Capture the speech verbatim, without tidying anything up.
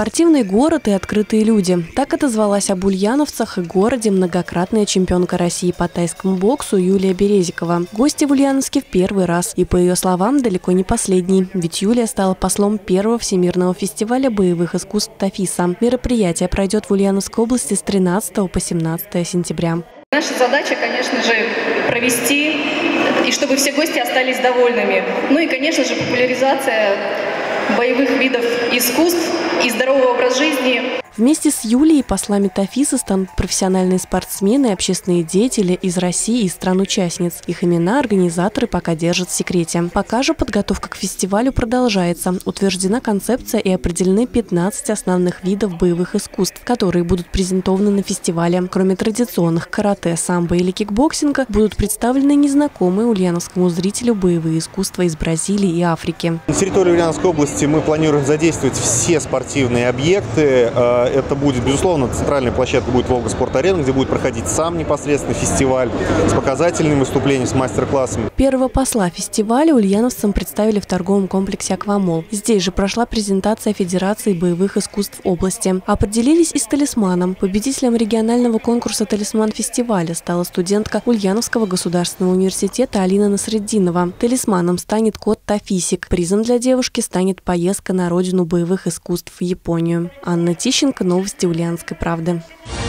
Спортивный город и открытые люди. Так отозвалась об ульяновцах и городе многократная чемпионка России по тайскому боксу Юлия Березикова. Гости в Ульяновске в первый раз. И, по ее словам, далеко не последний. Ведь Юлия стала послом первого всемирного фестиваля боевых искусств ТАФИСа. Мероприятие пройдет в Ульяновской области с тринадцатого по семнадцатое сентября. Наша задача, конечно же, провести, и чтобы все гости остались довольными. Ну и, конечно же, популяризация боевых видов искусств и здоровый образ жизни. Вместе с Юлией послами ТАФИСа станут профессиональные спортсмены и общественные деятели из России и стран-участниц. Их имена организаторы пока держат в секрете. Пока же подготовка к фестивалю продолжается. Утверждена концепция и определены пятнадцать основных видов боевых искусств, которые будут презентованы на фестивале. Кроме традиционных карате, самбо или кикбоксинга, будут представлены незнакомые ульяновскому зрителю боевые искусства из Бразилии и Африки. На территории Ульяновской области мы планируем задействовать все спортивные объекты. Это будет, безусловно, центральная площадка будет Волга Спорт-Арена, где будет проходить сам непосредственно фестиваль с показательными выступлениями, с мастер-классами. Первого посла фестиваля ульяновцам представили в торговом комплексе «Аквамолл». Здесь же прошла презентация Федерации боевых искусств области. Определились и с талисманом. Победителем регионального конкурса «Талисман фестиваля» стала студентка Ульяновского государственного университета Алина Насреддинова. Талисманом станет кот Тафисик. Призом для девушки станет поездка на родину боевых искусств в Японию. Анна Тищенко, новости Ульяновской правды.